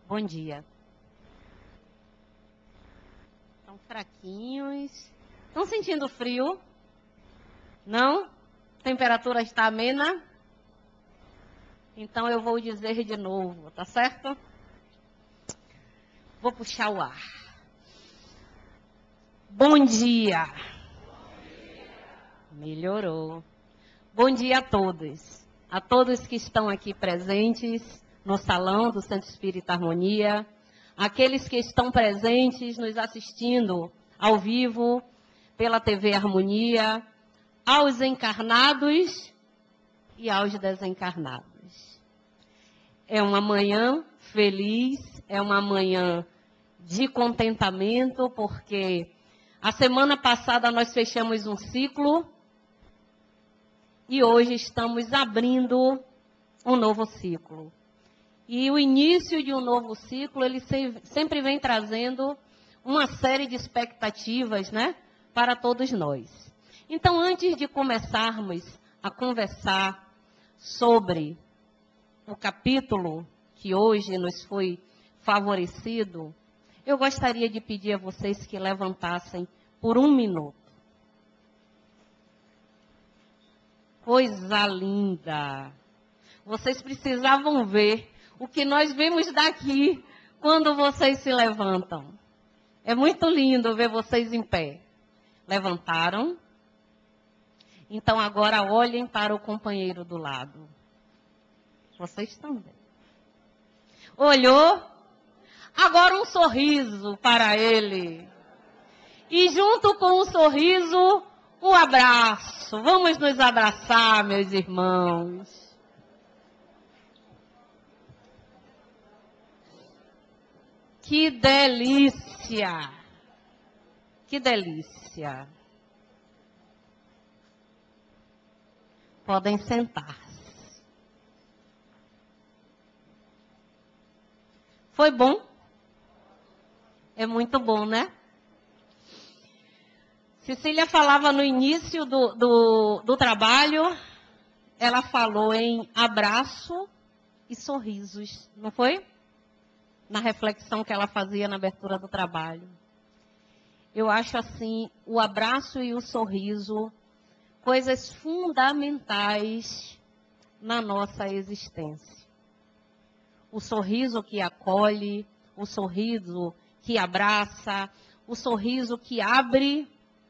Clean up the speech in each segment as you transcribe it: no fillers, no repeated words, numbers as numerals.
Bom dia. Estão fraquinhos. Estão sentindo frio? Não? A temperatura está amena? Então eu vou dizer de novo, tá certo? Vou puxar o ar. Bom dia. Melhorou. Bom dia a todos que estão aqui presentes no salão do Centro Espírita Harmonia, aqueles que estão presentes nos assistindo ao vivo pela TV Harmonia, aos encarnados e aos desencarnados. É uma manhã feliz, é uma manhã de contentamento, porque a semana passada nós fechamos um ciclo e hoje estamos abrindo um novo ciclo. E o início de um novo ciclo, ele sempre vem trazendo uma série de expectativas, né, para todos nós. Então, antes de começarmos a conversar sobre o capítulo que hoje nos foi favorecido, eu gostaria de pedir a vocês que levantassem por um minuto. Coisa linda! Vocês precisavam ver o que nós vemos daqui quando vocês se levantam. É muito lindo ver vocês em pé. Levantaram? Então agora olhem para o companheiro do lado. Vocês também. Olhou? Agora um sorriso para ele. E junto com o sorriso, o abraço. Vamos nos abraçar, meus irmãos. Que delícia! Que delícia! Podem sentar-se. Foi bom? É muito bom, né? Cecília falava no início do trabalho, ela falou em abraço e sorrisos, não foi? Na reflexão que ela fazia na abertura do trabalho. Eu acho assim, o abraço e o sorriso, coisas fundamentais na nossa existência. O sorriso que acolhe, o sorriso que abraça, o sorriso que abre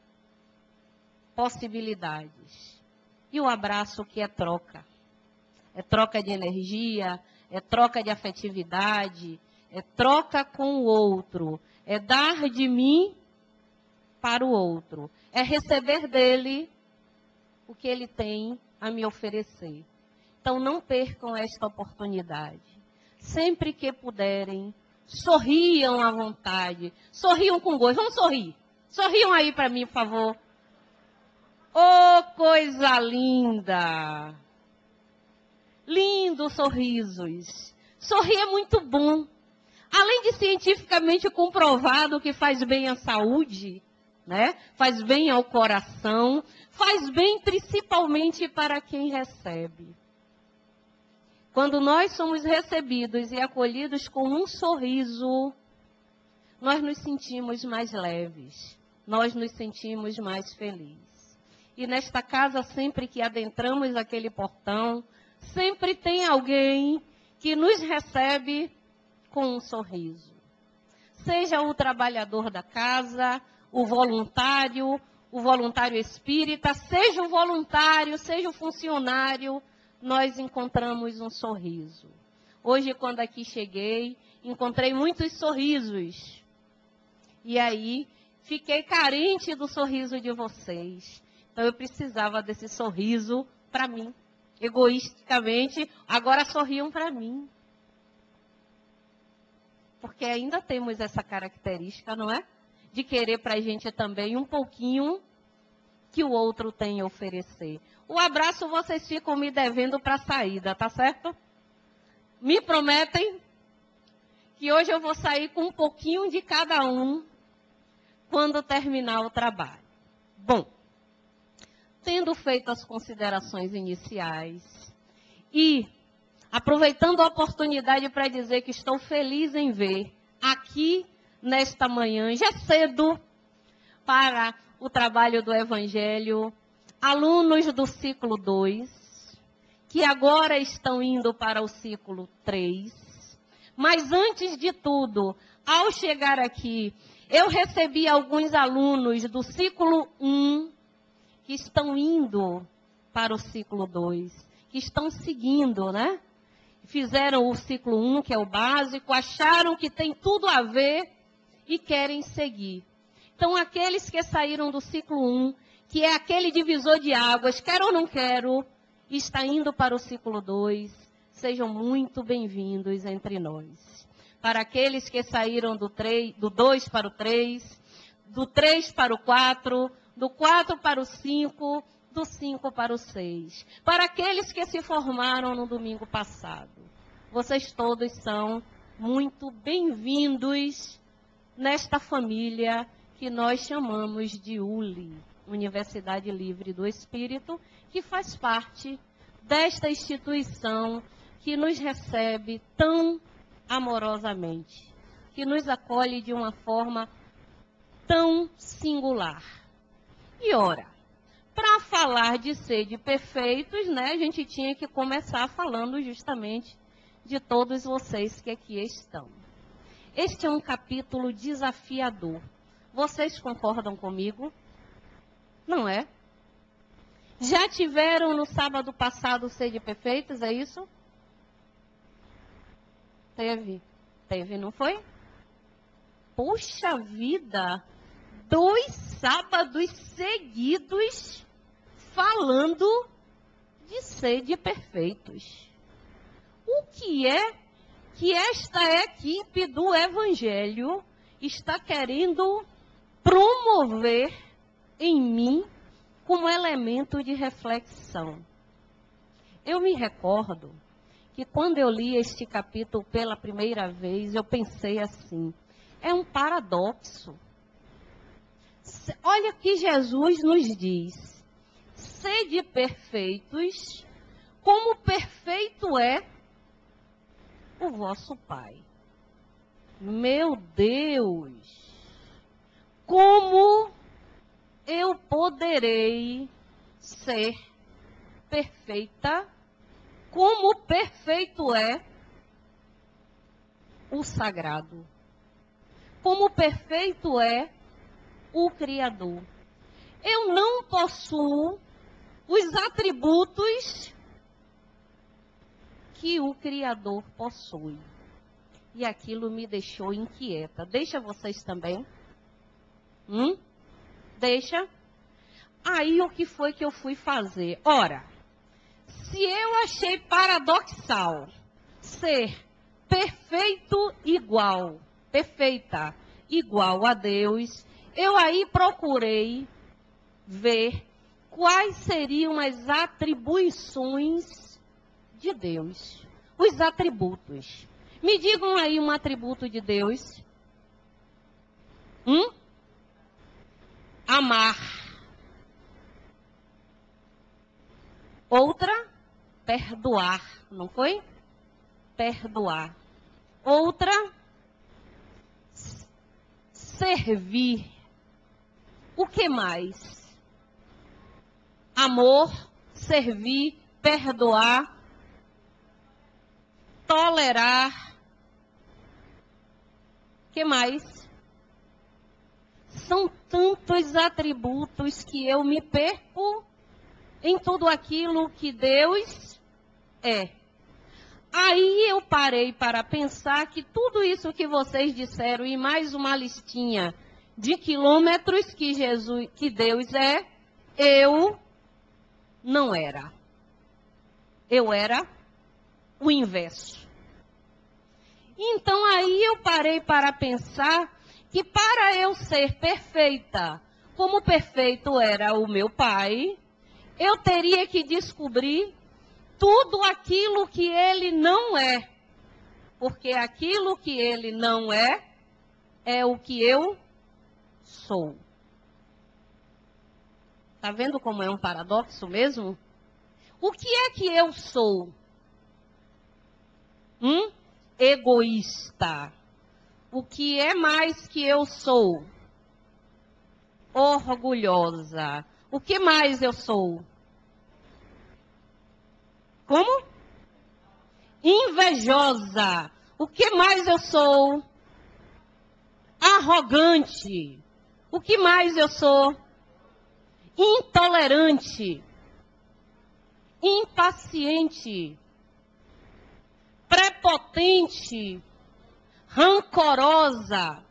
possibilidades. E o abraço que é troca. É troca de energia, é troca de afetividade, é troca com o outro, é dar de mim para o outro, é receber dele o que ele tem a me oferecer. Então não percam esta oportunidade. Sempre que puderem, sorriam à vontade, sorriam com gosto. Vamos sorrir. Sorriam aí para mim, por favor. Oh, coisa linda! Lindos sorrisos. Sorrir é muito bom. Além de cientificamente comprovado que faz bem à saúde, né? Faz bem ao coração, faz bem principalmente para quem recebe. Quando nós somos recebidos e acolhidos com um sorriso, nós nos sentimos mais leves, nós nos sentimos mais felizes. E nesta casa, sempre que adentramos aquele portão, sempre tem alguém que nos recebe com um sorriso. Seja o trabalhador da casa, o voluntário espírita, seja o voluntário, seja o funcionário, nós encontramos um sorriso. Hoje, quando aqui cheguei, encontrei muitos sorrisos. E aí, fiquei carente do sorriso de vocês. Então, eu precisava desse sorriso para mim. Egoisticamente, agora sorriam para mim. Porque ainda temos essa característica, não é? De querer para a gente também um pouquinho que o outro tem a oferecer. O abraço vocês ficam me devendo para a saída, tá certo? Me prometem que hoje eu vou sair com um pouquinho de cada um quando terminar o trabalho. Bom, tendo feito as considerações iniciais e aproveitando a oportunidade para dizer que estou feliz em ver aqui nesta manhã, já cedo, para o trabalho do Evangelho, alunos do ciclo 2, que agora estão indo para o ciclo 3. Mas antes de tudo, ao chegar aqui, eu recebi alguns alunos do ciclo 1 que estão indo para o ciclo 2, que estão seguindo, né? Fizeram o ciclo 1, que é o básico, acharam que tem tudo a ver e querem seguir. Então, aqueles que saíram do ciclo 1, que é aquele divisor de águas, quero ou não quero, e está indo para o ciclo 2, sejam muito bem-vindos entre nós. Para aqueles que saíram do 2 para o 3, do 3 para o 4, do 4 para o 5, do 5 para o 6. Para aqueles que se formaram no domingo passado, vocês todos são muito bem-vindos nesta família que nós chamamos de ULI, Universidade Livre do Espírito, que faz parte desta instituição que nos recebe tão amorosamente, que nos acolhe de uma forma tão singular. E ora, para falar de sede perfeitos, né, a gente tinha que começar falando justamente de todos vocês que aqui estão. Este é um capítulo desafiador. Vocês concordam comigo? Não é? Já tiveram no sábado passado sede perfeitos, é isso? Teve, não foi? Puxa vida! 2 sábados seguidos falando de sede perfeitos. O que é que esta equipe do Evangelho está querendo promover em mim como elemento de reflexão? Eu me recordo que quando eu li este capítulo pela primeira vez, eu pensei assim, é um paradoxo. Olha que Jesus nos diz, sede perfeitos, como perfeito é o vosso Pai. Meu Deus! Como eu poderei ser perfeita, como perfeito é o sagrado, como perfeito é o Criador. Eu não possuo os atributos que o Criador possui. E aquilo me deixou inquieta. Deixa vocês também? Deixa? Aí o que foi que eu fui fazer? Ora, se eu achei paradoxal ser perfeito igual, perfeita igual a Deus, eu aí procurei ver quais seriam as atribuições de Deus. Os atributos. Me digam aí um atributo de Deus. Amar. Outra, perdoar. Não foi? Perdoar. Outra, servir. O que mais? Amor, servir, perdoar, tolerar. O que mais? São tantos atributos que eu me perco em tudo aquilo que Deus é. Aí eu parei para pensar que tudo isso que vocês disseram e mais uma listinha de quilômetros que Deus é, eu não era. Eu era o inverso. Então aí eu parei para pensar que para eu ser perfeita, como perfeito era o meu pai, eu teria que descobrir tudo aquilo que ele não é. Porque aquilo que ele não é, é o que eu sou. Está vendo como é um paradoxo mesmo? O que é que eu sou? Egoísta. O que é mais que eu sou? Orgulhosa. O que mais eu sou? Como? Invejosa. O que mais eu sou? Arrogante. O que mais eu sou? Intolerante. Impaciente. Prepotente. Rancorosa.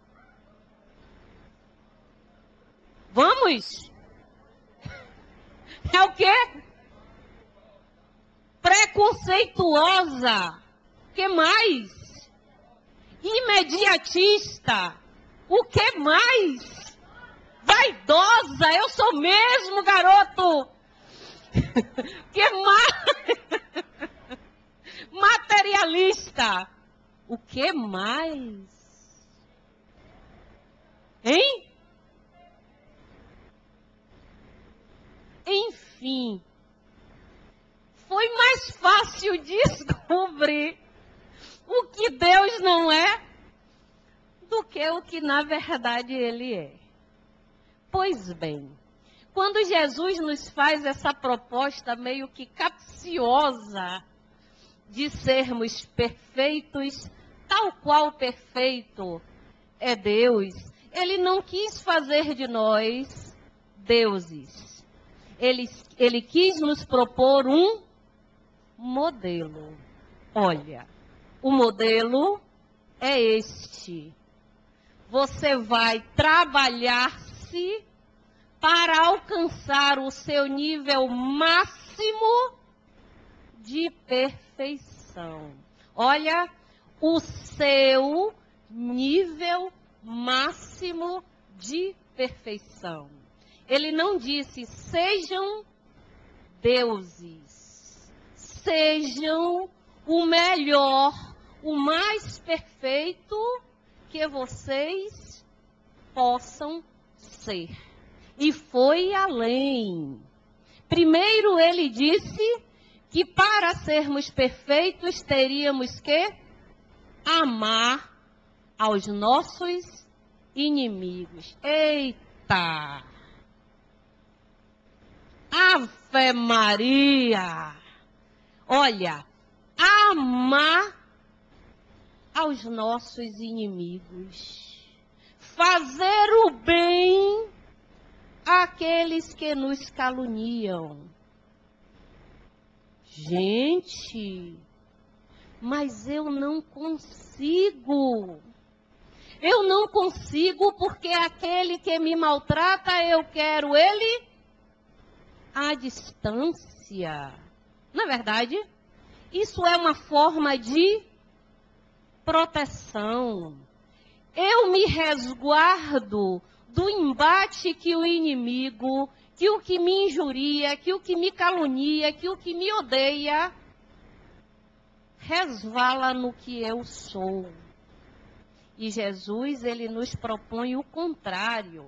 Vamos? É o quê? Preconceituosa. O que mais? Imediatista. O que mais? Vaidosa. Eu sou mesmo, garoto. O que mais? Materialista. O que mais? Hein? Enfim, foi mais fácil descobrir o que Deus não é do que o que na verdade Ele é. Pois bem, quando Jesus nos faz essa proposta meio que capciosa de sermos perfeitos, tal qual perfeito é Deus, Ele não quis fazer de nós deuses. Ele quis nos propor um modelo. Olha, o modelo é este. Você vai trabalhar-se para alcançar o seu nível máximo de perfeição. Olha, o seu nível máximo de perfeição. Ele não disse, sejam deuses, sejam o melhor, o mais perfeito que vocês possam ser. E foi além. Primeiro ele disse que para sermos perfeitos teríamos que amar aos nossos inimigos. Eita! Ave Maria! Olha, amar aos nossos inimigos, fazer o bem àqueles que nos caluniam. Gente, mas eu não consigo. Eu não consigo porque aquele que me maltrata, eu quero ele à distância. Na verdade, isso é uma forma de proteção. Eu me resguardo do embate que o inimigo, que o que me injuria, que o que me calunia, que o que me odeia, resvala no que eu sou. E Jesus, ele nos propõe o contrário.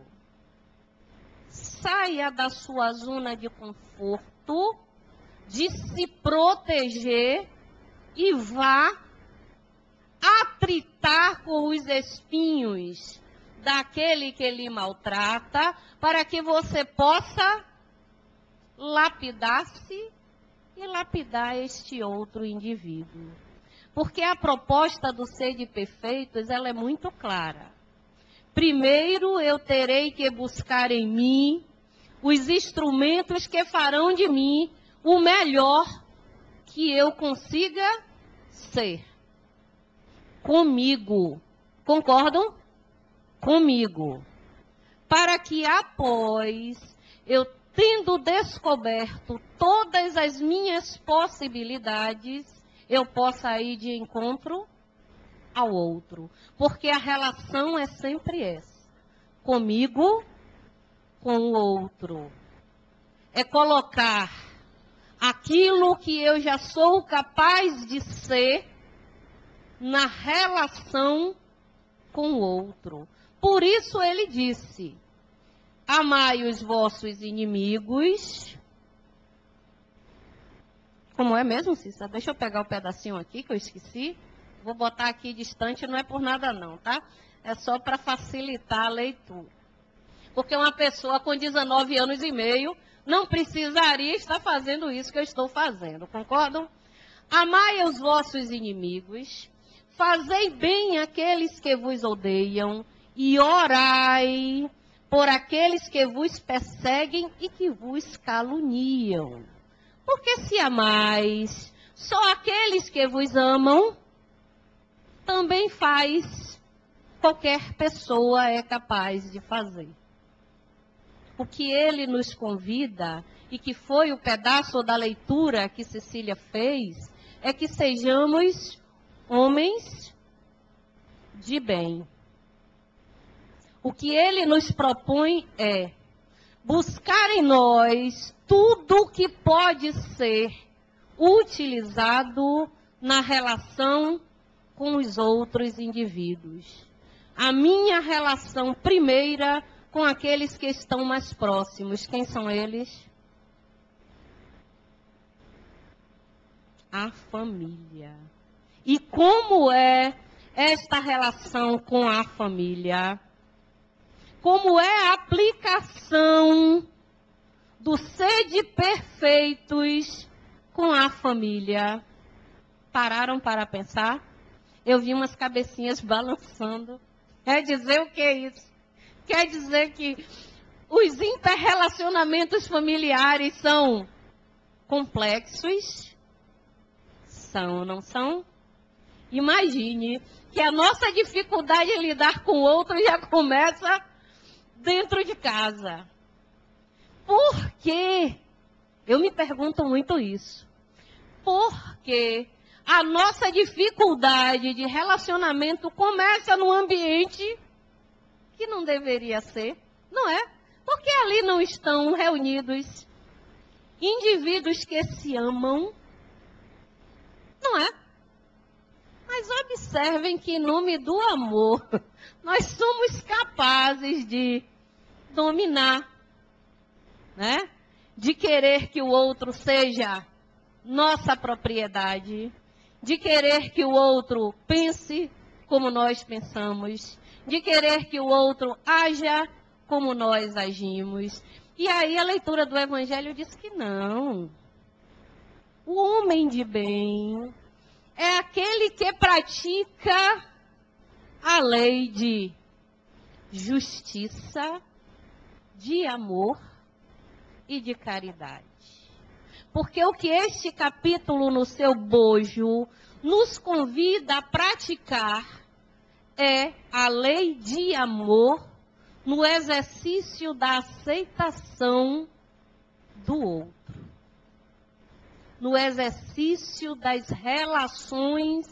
Saia da sua zona de conforto, de se proteger e vá atritar com os espinhos daquele que lhe maltrata, para que você possa lapidar-se e lapidar este outro indivíduo. Porque a proposta do ser de perfeitos, ela é muito clara. Primeiro eu terei que buscar em mim os instrumentos que farão de mim o melhor que eu consiga ser. Comigo. Concordam? Comigo. Para que após eu tendo descoberto todas as minhas possibilidades, eu possa ir de encontro ao outro. Porque a relação é sempre essa. Comigo, com o outro. É colocar aquilo que eu já sou capaz de ser na relação com o outro. Por isso ele disse, amai os vossos inimigos. Como é mesmo, Cissa? Deixa eu pegar o pedacinho aqui que eu esqueci. Vou botar aqui distante, não é por nada não, tá? É só para facilitar a leitura. Porque uma pessoa com 19 anos e meio não precisaria estar fazendo isso que eu estou fazendo, concordam? Amai os vossos inimigos, fazei bem àqueles que vos odeiam e orai por aqueles que vos perseguem e que vos caluniam. Porque se amais só aqueles que vos amam, também qualquer pessoa é capaz de fazer. O que ele nos convida, e que foi o pedaço da leitura que Cecília fez, é que sejamos homens de bem. O que ele nos propõe é buscar em nós tudo que pode ser utilizado na relação com os outros indivíduos. A minha relação primeira com aqueles que estão mais próximos. Quem são eles? A família. E como é esta relação com a família? Como é a aplicação do sede perfeitos com a família? Pararam para pensar? Eu vi umas cabecinhas balançando. Quer dizer o que é isso? Quer dizer que os interrelacionamentos familiares são complexos? São ou não são? Imagine que a nossa dificuldade em lidar com o outro já começa dentro de casa. Por quê? Eu me pergunto muito isso. Por quê? A nossa dificuldade de relacionamento começa no ambiente que não deveria ser, não é? Porque ali não estão reunidos indivíduos que se amam, não é? Mas observem que em nome do amor, nós somos capazes de dominar, né? De querer que o outro seja nossa propriedade, de querer que o outro pense como nós pensamos, de querer que o outro haja como nós agimos. E aí a leitura do Evangelho diz que não. O homem de bem é aquele que pratica a lei de justiça, de amor e de caridade. Porque o que este capítulo no seu bojo nos convida a praticar é a lei de amor no exercício da aceitação do outro. No exercício das relações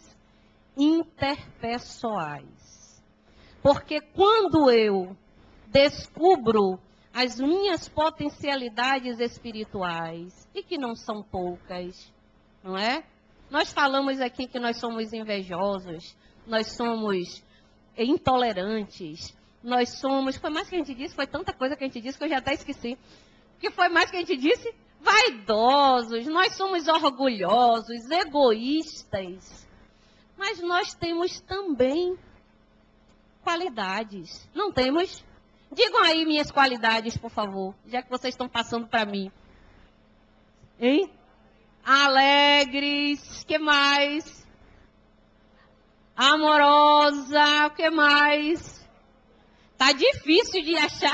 interpessoais. Porque quando eu descubro as minhas potencialidades espirituais, e que não são poucas, não é? Nós falamos aqui que nós somos invejosos, nós somos intolerantes, nós somos... Foi mais que a gente disse? Foi tanta coisa que a gente disse que eu já até esqueci. O que foi mais que a gente disse? Vaidosos, nós somos orgulhosos, egoístas. Mas nós temos também qualidades, não temos? Digam aí minhas qualidades, por favor, já que vocês estão passando para mim. Hein? Alegres, que mais? Amorosa, o que mais? Tá difícil de achar.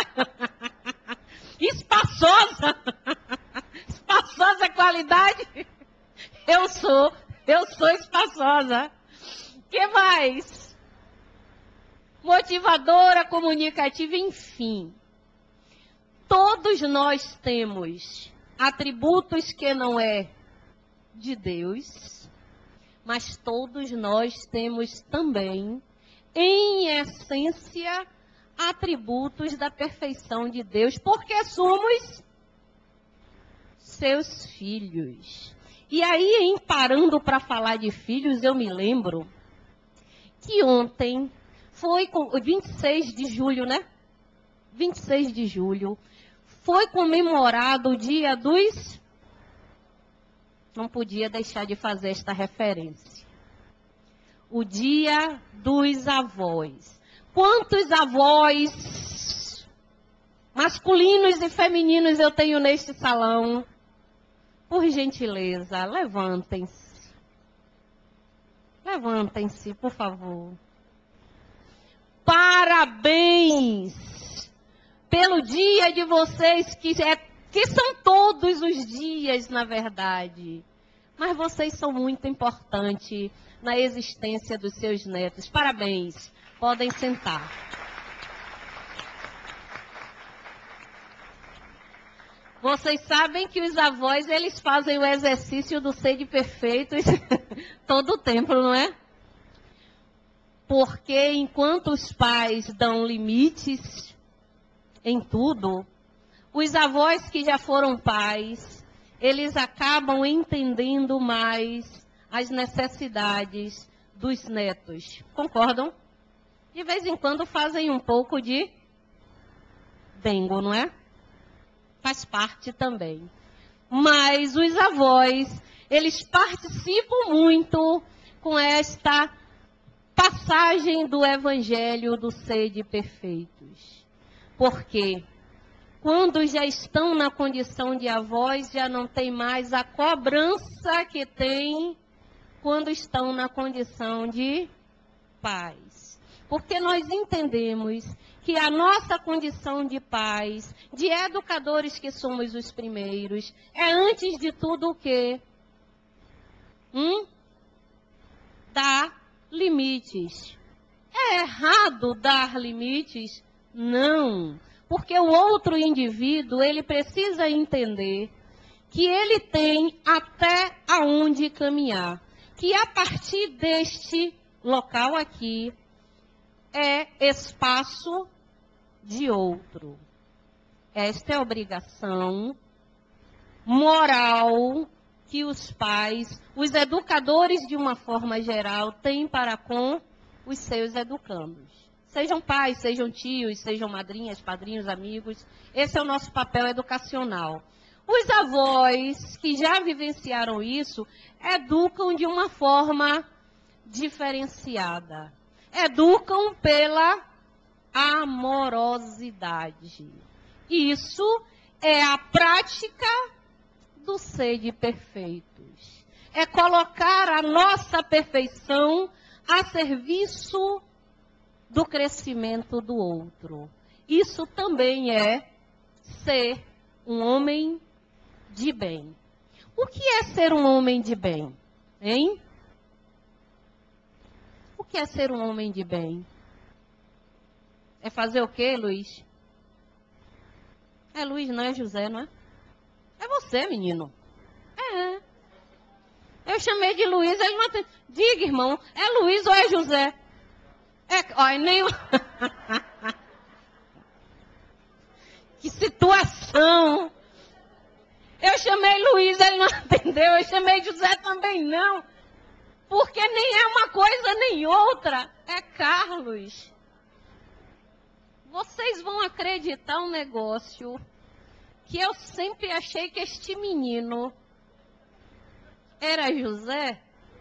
Espaçosa. Espaçosa é qualidade? Eu sou espaçosa. Que mais? Motivadora, comunicativa, enfim. Todos nós temos atributos que não é de Deus, mas todos nós temos também, em essência, atributos da perfeição de Deus, porque somos seus filhos. E aí, em parando para falar de filhos, eu me lembro que ontem foi 26 de julho, né? 26 de julho. Foi comemorado o dia dos... Não podia deixar de fazer esta referência. o Dia dos Avós. Quantos avós masculinos e femininos eu tenho neste salão? Por gentileza, levantem-se. Levantem-se, por favor. Parabéns pelo dia de vocês, que são todos os dias, na verdade. Mas vocês são muito importantes na existência dos seus netos. Parabéns. Podem sentar. Vocês sabem que os avós, eles fazem o exercício do sede perfeito todo o tempo, não é? Porque enquanto os pais dão limites em tudo, os avós que já foram pais, eles acabam entendendo mais as necessidades dos netos. Concordam? De vez em quando fazem um pouco de dengo, não é? Faz parte também. Mas os avós, eles participam muito com esta passagem do Evangelho do Sede Perfeitos. Porque quando já estão na condição de avós, já não tem mais a cobrança que tem quando estão na condição de pais. Porque nós entendemos que a nossa condição de pais, de educadores que somos os primeiros, é antes de tudo o quê? Dar limites. É errado dar limites? Não. Porque o outro indivíduo, ele precisa entender que ele tem até aonde caminhar. Que a partir deste local aqui, é espaço de outro. Esta é a obrigação moral que os pais, os educadores de uma forma geral, têm para com os seus educandos. Sejam pais, sejam tios, sejam madrinhas, padrinhos, amigos. Esse é o nosso papel educacional. Os avós que já vivenciaram isso, educam de uma forma diferenciada. Educam pela amorosidade. Isso é a prática do sede perfeitos. É colocar a nossa perfeição a serviço do crescimento do outro. Isso também é ser um homem de bem. O que é ser um homem de bem? Hein? O que é ser um homem de bem? É fazer o quê, Luiz? É Luiz, não é José, não é? É você, menino. É. Eu chamei de Luiz, ele não atende. Diga, irmão, é Luiz ou é José? Olha, nem... Que situação! Eu chamei Luiz, ele não atendeu. Eu chamei José também não. Porque nem é uma coisa nem outra. É Carlos. Vocês vão acreditar um negócio que eu sempre achei que este menino era José.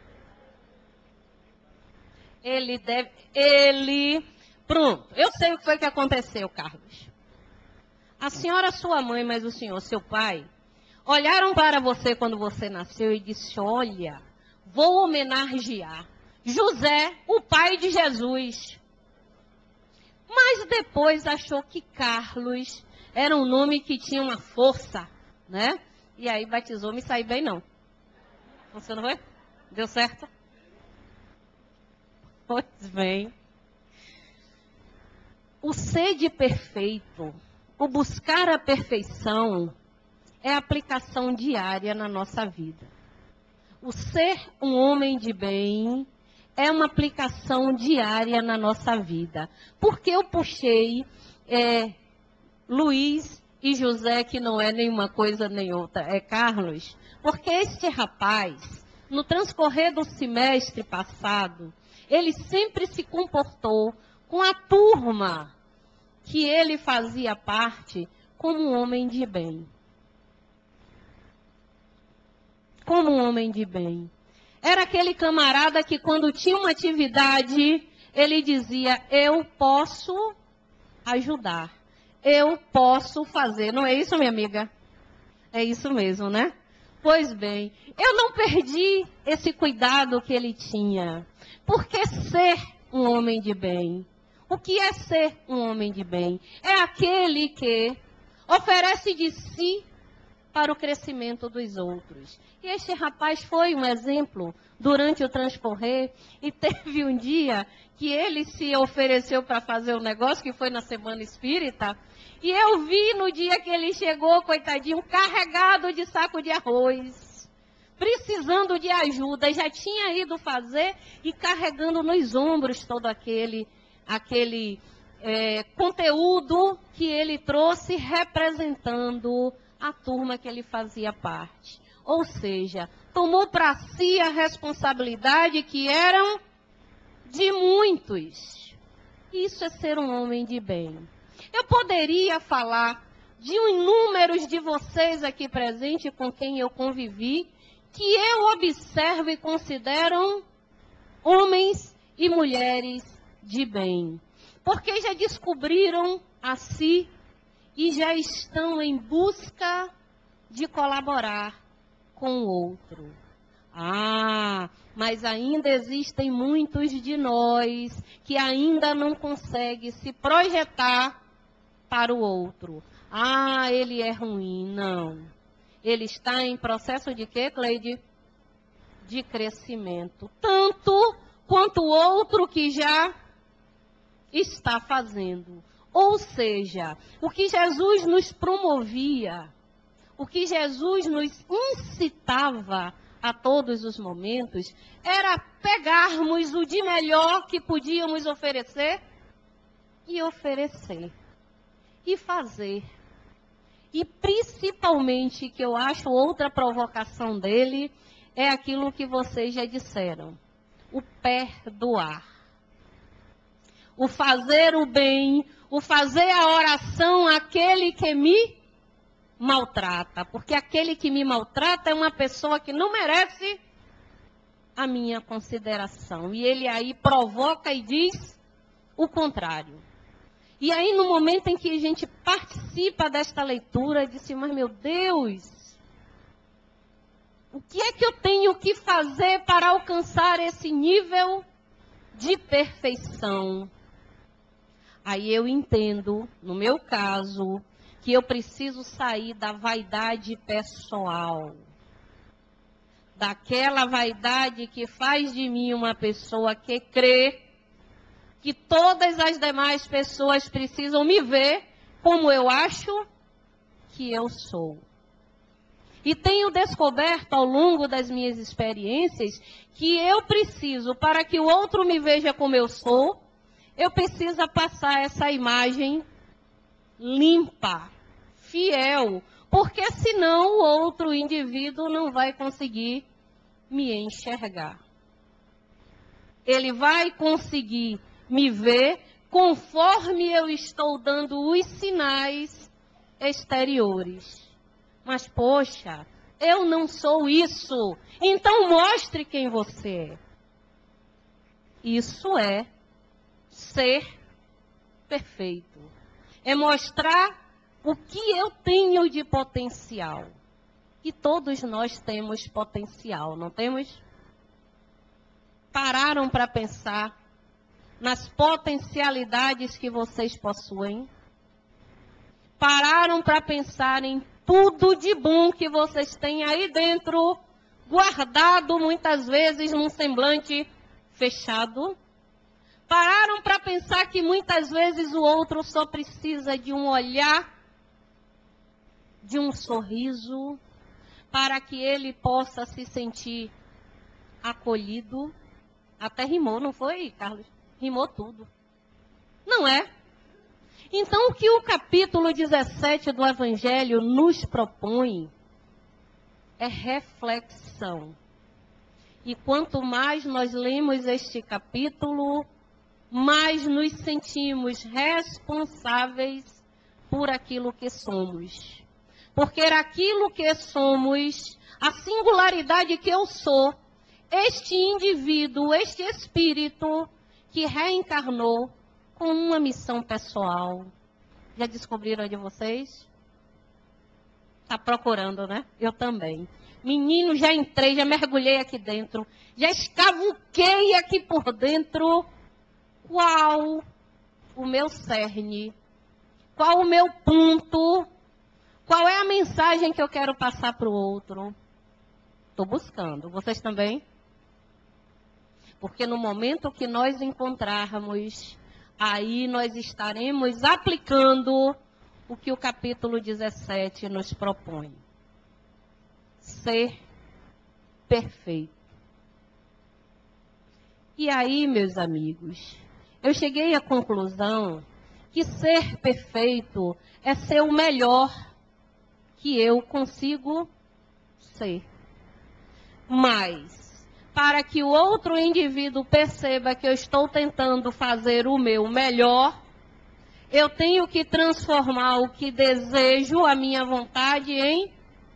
Pronto, eu sei o que foi que aconteceu, Carlos. A senhora, sua mãe, mas o senhor, seu pai, olharam para você quando você nasceu e disse: olha, vou homenagear José, o pai de Jesus. Mas depois achou que Carlos era um nome que tinha uma força, né? E aí batizou, me saí bem não. Você não foi? Deu certo? Pois bem. O sede perfeito, o buscar a perfeição, é a aplicação diária na nossa vida. O ser um homem de bem é uma aplicação diária na nossa vida. Porque eu puxei Luiz e José, que não é nenhuma coisa nem outra, é Carlos. Porque este rapaz, no transcorrer do semestre passado, ele sempre se comportou com a turma que ele fazia parte como um homem de bem. Como um homem de bem. Era aquele camarada que quando tinha uma atividade, ele dizia, eu posso ajudar. Eu posso fazer. Não é isso, minha amiga? É isso mesmo, né? Pois bem, eu não perdi esse cuidado que ele tinha. Porque ser um homem de bem? O que é ser um homem de bem? É aquele que oferece de si para o crescimento dos outros. E este rapaz foi um exemplo durante o transcorrer, e teve um dia que ele se ofereceu para fazer um negócio, que foi na Semana Espírita, e eu vi no dia que ele chegou, coitadinho, carregado de saco de arroz, precisando de ajuda, já tinha ido fazer e carregando nos ombros todo aquele conteúdo que ele trouxe representando a turma que ele fazia parte. Ou seja, tomou para si a responsabilidade que eram de muitos. Isso é ser um homem de bem. Eu poderia falar de inúmeros de vocês aqui presentes com quem eu convivi, que eu observo e considero homens e mulheres de bem. Porque já descobriram a si e já estão em busca de colaborar com o outro. Ah, mas ainda existem muitos de nós que ainda não conseguem se projetar para o outro. Ah, ele é ruim. Não. Ele está em processo de quê, Cleide? De crescimento. Tanto quanto o outro que já está fazendo. Ou seja, o que Jesus nos promovia, o que Jesus nos incitava a todos os momentos, era pegarmos o de melhor que podíamos oferecer e oferecer. E fazer. E principalmente, que eu acho outra provocação dele, é aquilo que vocês já disseram. O perdoar. O fazer o bem, o fazer a oração àquele que me maltrata. Porque aquele que me maltrata é uma pessoa que não merece a minha consideração. E ele aí provoca e diz o contrário. E aí, no momento em que a gente participa desta leitura, disse, mas meu Deus, o que é que eu tenho que fazer para alcançar esse nível de perfeição? Aí eu entendo, no meu caso, que eu preciso sair da vaidade pessoal. Daquela vaidade que faz de mim uma pessoa que crê que todas as demais pessoas precisam me ver como eu acho que eu sou. E tenho descoberto ao longo das minhas experiências que eu preciso, para que o outro me veja como eu sou, eu preciso passar essa imagem limpa, fiel, porque senão o outro indivíduo não vai conseguir me enxergar. Ele vai conseguir me ver conforme eu estou dando os sinais exteriores. Mas, poxa, eu não sou isso. Então mostre quem você é. Isso é ser perfeito. É mostrar o que eu tenho de potencial. E todos nós temos potencial, não temos? Pararam para pensar nas potencialidades que vocês possuem? Pararam para pensar em tudo de bom que vocês têm aí dentro, guardado muitas vezes num semblante fechado? Pararam para pensar que muitas vezes o outro só precisa de um olhar, de um sorriso, para que ele possa se sentir acolhido? Até rimou, não foi, Carlos? Rimou tudo. Não é? Então, o que o capítulo 17 do Evangelho nos propõe é reflexão. E quanto mais nós lemos este capítulo, mais nos sentimos responsáveis por aquilo que somos. Porque aquilo que somos, a singularidade que eu sou, este indivíduo, este espírito que reencarnou com uma missão pessoal. Já descobriram a de vocês? Está procurando, né? Eu também. Menino, já entrei, já mergulhei aqui dentro, já escavuquei aqui por dentro. Qual o meu cerne? Qual o meu ponto? Qual é a mensagem que eu quero passar para o outro? Estou buscando. Vocês também? Porque no momento que nós encontrarmos, aí nós estaremos aplicando o que o capítulo 17 nos propõe. Ser perfeito. E aí, meus amigos, eu cheguei à conclusão que ser perfeito é ser o melhor que eu consigo ser. Mas, para que o outro indivíduo perceba que eu estou tentando fazer o meu melhor, eu tenho que transformar o que desejo, a minha vontade, em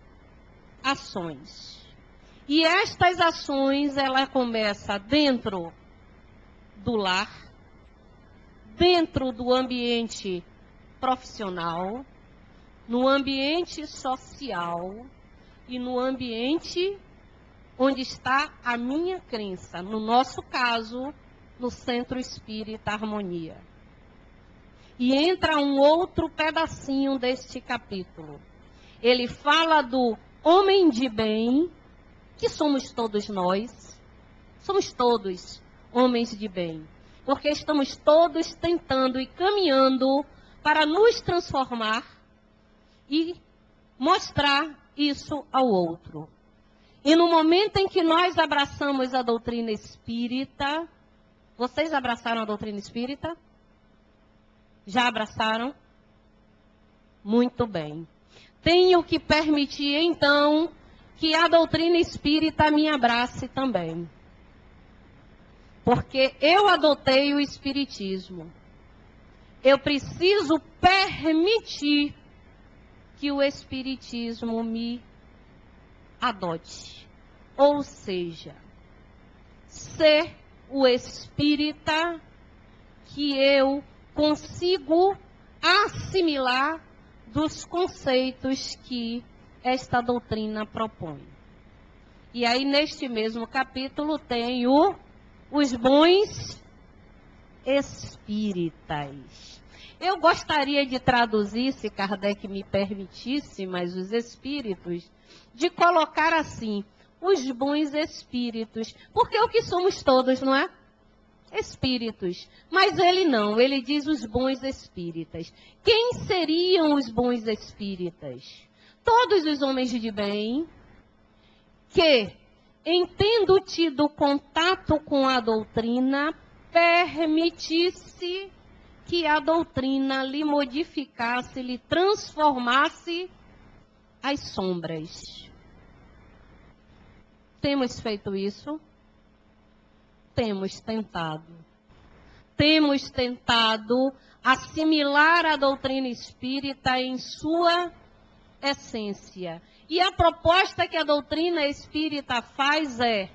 ações. E estas ações, ela começa dentro do lar, dentro do ambiente profissional, no ambiente social e no ambiente onde está a minha crença, no nosso caso, no Centro Espírita Harmonia. E entra um outro pedacinho deste capítulo. Ele fala do homem de bem, que somos todos nós. Somos todos homens de bem. Porque estamos todos tentando e caminhando para nos transformar e mostrar isso ao outro. E no momento em que nós abraçamos a doutrina espírita, vocês abraçaram a doutrina espírita? Já abraçaram? Muito bem. Tenho que permitir, então, que a doutrina espírita me abrace também. Porque eu adotei o espiritismo. Eu preciso permitir que o espiritismo me adote. Ou seja, ser o espírita que eu consigo assimilar dos conceitos que esta doutrina propõe. E aí, neste mesmo capítulo, tem os bons espíritas. Eu gostaria de traduzir, se Kardec me permitisse, mas os espíritos, de colocar assim, os bons espíritos. Porque é o que somos todos, não é? Espíritos. Mas ele não, ele diz os bons espíritas. Quem seriam os bons espíritas? Todos os homens de bem que, em tendo tido contato com a doutrina, permitisse que a doutrina lhe modificasse, lhe transformasse as sombras. Temos feito isso? Temos tentado. Temos tentado assimilar a doutrina espírita em sua essência. E a proposta que a doutrina espírita faz é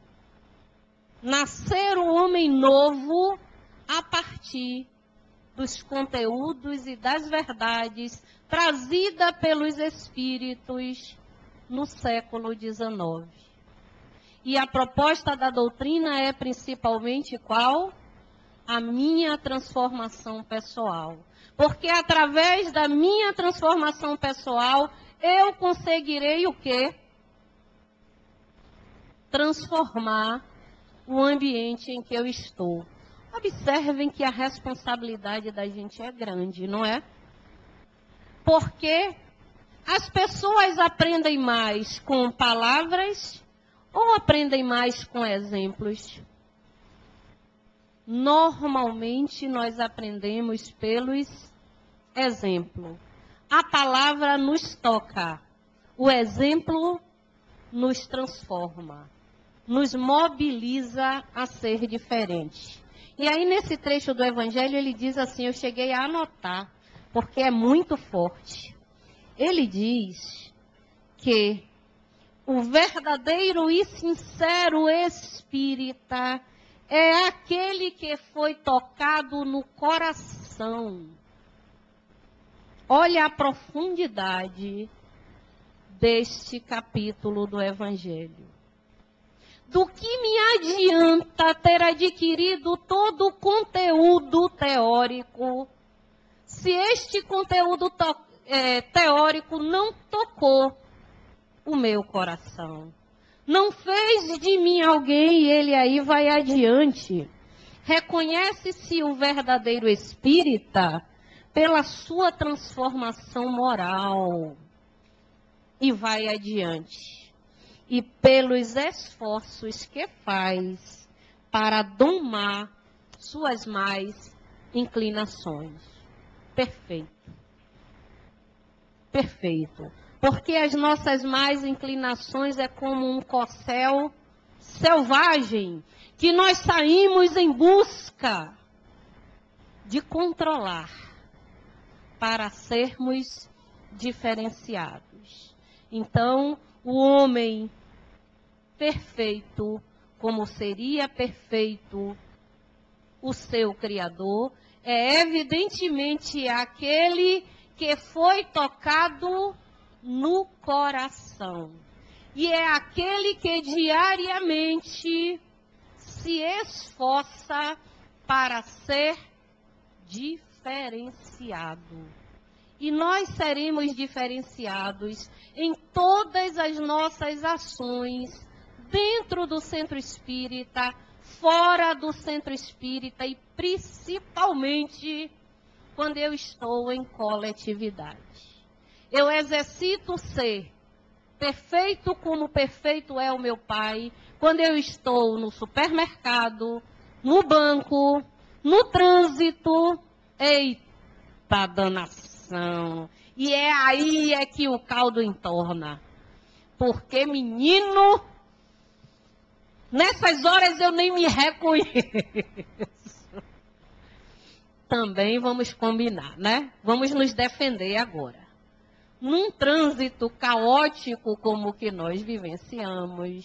nascer um homem novo a partir dos conteúdos e das verdades trazida pelos espíritos no século XIX. E a proposta da doutrina é principalmente qual? A minha transformação pessoal. Porque através da minha transformação pessoal, eu conseguirei o quê? Transformar o ambiente em que eu estou. Observem que a responsabilidade da gente é grande, não é? Porque as pessoas aprendem mais com palavras ou aprendem mais com exemplos? Normalmente nós aprendemos pelos exemplos. A palavra nos toca, o exemplo nos transforma, nos mobiliza a ser diferente. E aí nesse trecho do Evangelho ele diz assim, eu cheguei a anotar, porque é muito forte. Ele diz que O verdadeiro e sincero espírita é aquele que foi tocado no coração. Olha a profundidade deste capítulo do Evangelho. Do que me adianta ter adquirido todo o conteúdo teórico, se este conteúdo teórico não tocou o meu coração? Não fez de mim alguém, e ele aí vai adiante. Reconhece-se o verdadeiro espírita pela sua transformação moral. E vai adiante. E pelos esforços que faz para domar suas más inclinações. Perfeito. Perfeito. Porque as nossas más inclinações é como um corcel selvagem que nós saímos em busca de controlar para sermos diferenciados. Então, o homem perfeito, como seria perfeito o seu Criador, é evidentemente aquele que foi tocado no coração. E é aquele que diariamente se esforça para ser diferenciado. E nós seremos diferenciados em todas as nossas ações, dentro do centro espírita, fora do centro espírita e principalmente quando eu estou em coletividade. Eu exercito ser perfeito como perfeito é o meu Pai, quando eu estou no supermercado, no banco, no trânsito. Eita danação! E é aí que o caldo entorna. Porque, menino, nessas horas eu nem me reconheço. Também vamos combinar, né? Vamos nos defender agora. Num trânsito caótico como o que nós vivenciamos,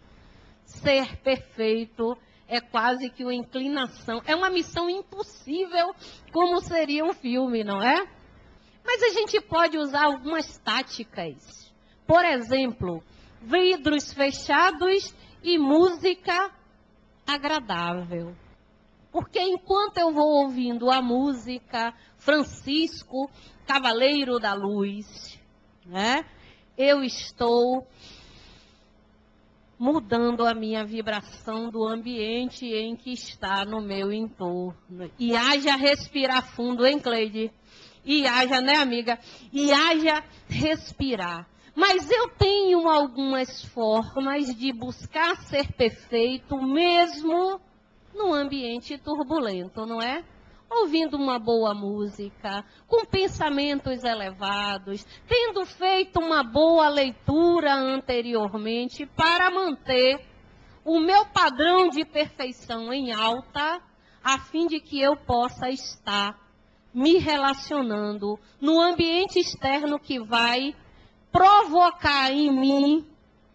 ser perfeito é quase que uma inclinação. É uma missão impossível, como seria um filme, não é? Mas a gente pode usar algumas táticas. Por exemplo, vidros fechados e música agradável. Porque enquanto eu vou ouvindo a música, Francisco, Cavaleiro da Luz, né? Eu estou mudando a minha vibração do ambiente em que está no meu entorno. E haja respirar fundo, hein, Cleide? E haja, né, amiga? E haja respirar. Mas eu tenho algumas formas de buscar ser perfeito, mesmo num ambiente turbulento, não é? Ouvindo uma boa música, com pensamentos elevados, tendo feito uma boa leitura anteriormente para manter o meu padrão de perfeição em alta, a fim de que eu possa estar me relacionando no ambiente externo que vai provocar em mim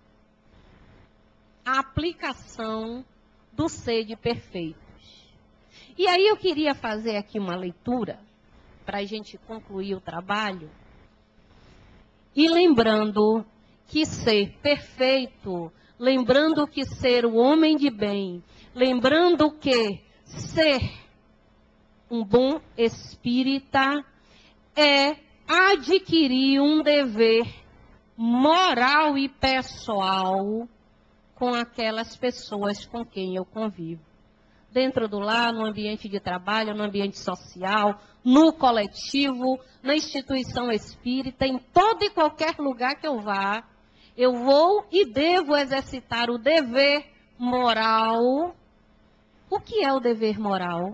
a aplicação do ser de perfeitos. E aí eu queria fazer aqui uma leitura, para a gente concluir o trabalho, e lembrando que ser perfeito, lembrando que ser o homem de bem, lembrando que ser um bom espírita é adquirir um dever moral e pessoal com aquelas pessoas com quem eu convivo. Dentro do lar, no ambiente de trabalho, no ambiente social, no coletivo, na instituição espírita, em todo e qualquer lugar que eu vá, eu vou e devo exercitar o dever moral. O que é o dever moral?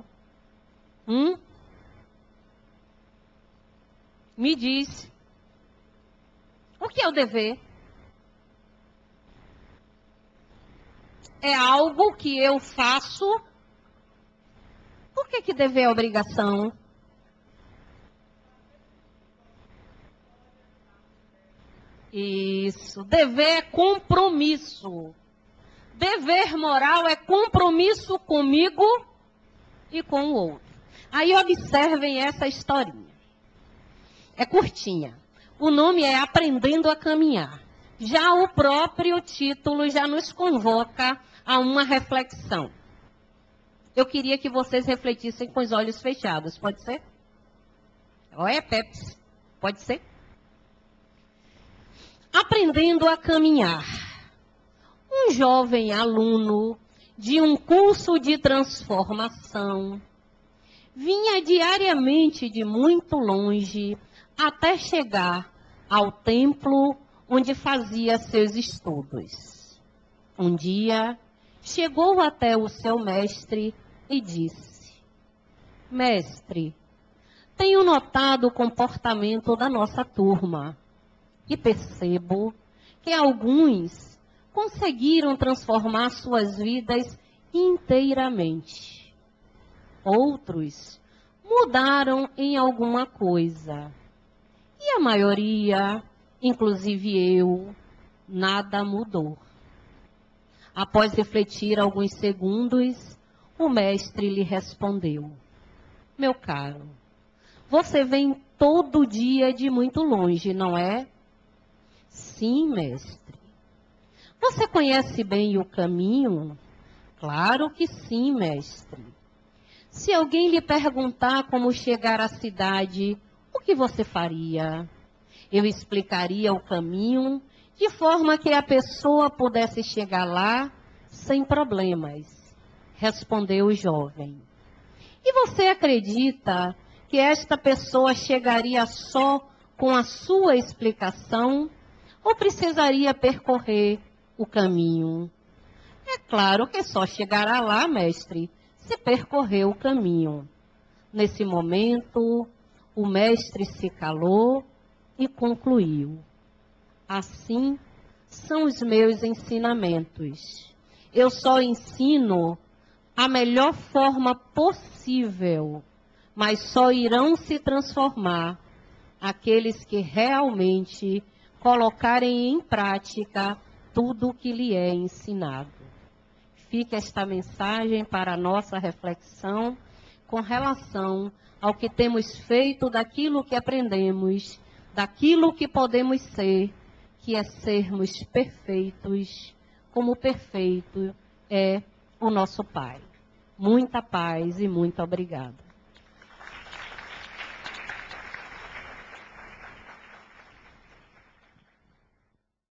Me diz. O que é o dever? É algo que eu faço. Por que dever é obrigação? Isso. Dever é compromisso. Dever moral é compromisso comigo e com o outro. Aí observem essa historinha. É curtinha. O nome é Aprendendo a Caminhar. Já o próprio título já nos convoca a uma reflexão. Eu queria que vocês refletissem com os olhos fechados. Pode ser? Olha, Pepsi. Pode ser? Aprendendo a Caminhar. Um jovem aluno de um curso de transformação vinha diariamente de muito longe até chegar ao templo onde fazia seus estudos. Um dia, chegou até o seu mestre e disse: Mestre, tenho notado o comportamento da nossa turma e percebo que alguns conseguiram transformar suas vidas inteiramente. Outros mudaram em alguma coisa. E a maioria, inclusive eu, nada mudou. Após refletir alguns segundos, o mestre lhe respondeu: Meu caro, você vem todo dia de muito longe, não é? Sim, mestre. Você conhece bem o caminho? Claro que sim, mestre. Se alguém lhe perguntar como chegar à cidade, o que você faria? Eu explicaria o caminho de forma que a pessoa pudesse chegar lá sem problemas, respondeu o jovem. E você acredita que esta pessoa chegaria só com a sua explicação ou precisaria percorrer o caminho? É claro que só chegará lá, mestre, se percorrer o caminho. Nesse momento, o mestre se calou e concluiu: Assim são os meus ensinamentos. Eu só ensino a melhor forma possível, mas só irão se transformar aqueles que realmente colocarem em prática tudo o que lhe é ensinado. Fica esta mensagem para a nossa reflexão com relação ao que temos feito daquilo que aprendemos, daquilo que podemos ser, que é sermos perfeitos, como perfeito é o nosso Pai. Muita paz e muito obrigada.